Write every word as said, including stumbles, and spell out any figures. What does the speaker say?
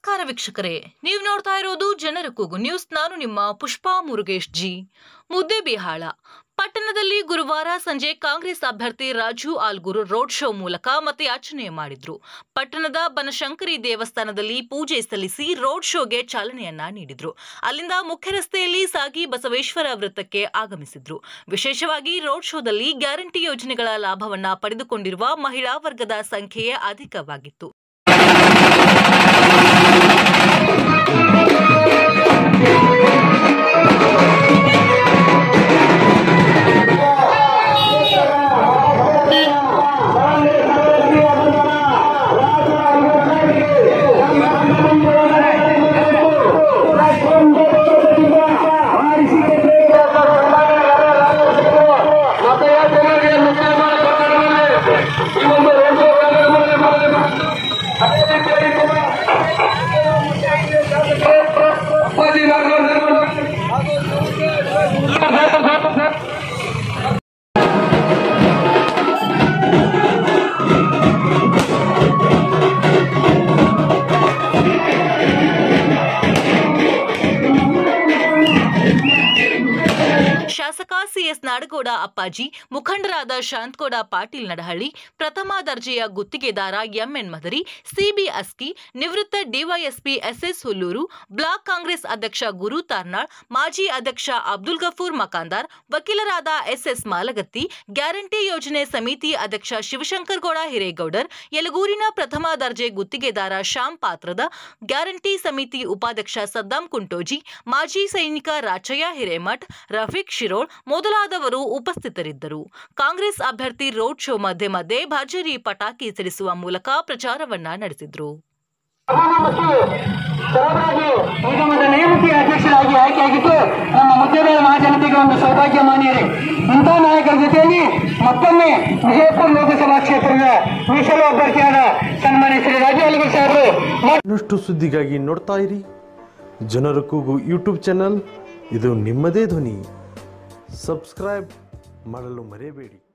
ನಮಸ್ಕಾರ ವೀಕ್ಷಕರೇ, ನೀವು ನೋಡ್ತಾ ಇರೋದು ಜನರ ಕೂಗು ನ್ಯೂಸ್. ನಾನು ನಿಮ್ಮ ಪುಷ್ಪಾ ಮುರುಗೇಶ್ ಜಿ. ಮುದ್ದೇಬಿಹಾಳ ಪಟ್ಟಣದಲ್ಲಿ ಗುರುವಾರ ಸಂಜೆ ಕಾಂಗ್ರೆಸ್ ಅಭ್ಯರ್ಥಿ ರಾಜು ಆಲ್ಗೂರು ರೋಡ್ ಶೋ ಮೂಲಕ ಮತಯಾಚನೆ ಮಾಡಿದ್ರು. ಪಟ್ಟಣದ ಬನಶಂಕರಿ ದೇವಸ್ಥಾನದಲ್ಲಿ ಪೂಜೆ ಸಲ್ಲಿಸಿ ರೋಡ್ ಶೋಗೆ ಚಾಲನೆಯನ್ನ ನೀಡಿದ್ರು. ಅಲ್ಲಿಂದ ಮುಖ್ಯ ರಸ್ತೆಯಲ್ಲಿ ಸಾಗಿ ಬಸವೇಶ್ವರ ವೃತ್ತಕ್ಕೆ ಆಗಮಿಸಿದ್ರು. ವಿಶೇಷವಾಗಿ ರೋಡ್ ಶೋದಲ್ಲಿ ಗ್ಯಾರಂಟಿ ಯೋಜನೆಗಳ ಲಾಭವನ್ನ ಪಡೆದುಕೊಂಡಿರುವ ಮಹಿಳಾ ವರ್ಗದ ಸಂಖ್ಯೆಯೇ ಅಧಿಕವಾಗಿತ್ತು. ಶಾಸಕ ಸಿಎಸ್ ನಾಡಗೌಡ ಅಪ್ಪಾಜಿ, ಮುಖಂಡರಾದ ಶಾಂತಗೌಡ ಪಾಟೀಲ್ ನಡಹಳ್ಳಿ, ಪ್ರಥಮ ದರ್ಜೆಯ ಗುತ್ತಿಗೆದಾರ ಎಂಎನ್ ಮದರಿ, ಸಿಬಿ ಅಸ್ಕಿ, ನಿವೃತ್ತ DYSP SS Hulluru, block Congress ಅಧ್ಯಕ್ಷ ಗುರು ತಾರ್ನಾಳ್, ಮಾಜಿ ಅಧ್ಯಕ್ಷ ಅಬ್ದುಲ್ ಗಫೂರ್ ಮಕಾಂದಾರ್, ವಕೀಲರಾದ ಎಸ್ಎಸ್ ಮಾಲಗತ್ತಿ, ಗ್ಯಾರಂಟಿ ಯೋಜನೆ ಸಮಿತಿ ಅಧ್ಯಕ್ಷ ಶಿವಶಂಕರಗೌಡ ಹಿರೇಗೌಡರ್, ಯಲಗೂರಿನ ಪ್ರಥಮ ದರ್ಜೆ ಗುತ್ತಿಗೆದಾರ ಶ್ಯಾಮ್ ಪಾತ್ರದ, ಗ್ಯಾರಂಟಿ ಸಮಿತಿ ಉಪಾಧ್ಯಕ್ಷ ಸದ್ದಾಂ ಕುಂಟೋಜಿ, ಮಾಜಿ ಸೈನಿಕ ರಾಚಯ್ಯ ಹಿರೇಮಠ್, ರಫೀಕ್ ಶಿರೋಳ್ ಮೊದಲಾದವರು ಉಪಸ್ಥಿತರಿದ್ದರು. ಕಾಂಗ್ರೆಸ್ ಅಭ್ಯರ್ಥಿ ರೋಡ್ ಶೋ ಮಧ್ಯೆ ಮಧ್ಯೆ ಭರ್ಜರಿ ಪಟಾಕಿ ಸಿಡಿಸುವ ಮೂಲಕ ಪ್ರಚಾರವನ್ನ ನಡೆಸಿದ್ರು. ನಿಗಮದ ನೇಮಕಿ ಅಧ್ಯಕ್ಷರಾಗಿ ಆಯ್ಕೆಯಾಗಿದ್ದು ನಮ್ಮ ಮುದ್ದೇಬಿಹಾಳ ಮಹಾಜನತೆಗೆ ಒಂದು ಸೌಭಾಗ್ಯ ಮಾನ್ಯರೇ. ಇಂಥ ನಾಯಕರ ಜೊತೆಯಲ್ಲಿ ಮತ್ತೊಮ್ಮೆ ವಿಜಯಪುರ ಲೋಕಸಭಾ ಕ್ಷೇತ್ರದ ಮೀಸಲು ಅಭ್ಯರ್ಥಿಯಾದ ಸನ್ಮಾನ್ಯ ಶ್ರೀ ರಾಜು ಆಲ್ಗೂರು ಸಾಹೇಬರು. ಇನ್ನಷ್ಟು ಸುದ್ದಿಗಾಗಿ ನೋಡ್ತಾ ಇರಿ ಜನರ ಕೂಗು ಯೂಟ್ಯೂಬ್ ಚಾನಲ್. ಇದು ನಿಮ್ಮದೇ ಧ್ವನಿ. ಸಬ್ಸ್ಕ್ರೈಬ್ ಮಾಡಲು ಮರೆಯಬೇಡಿ.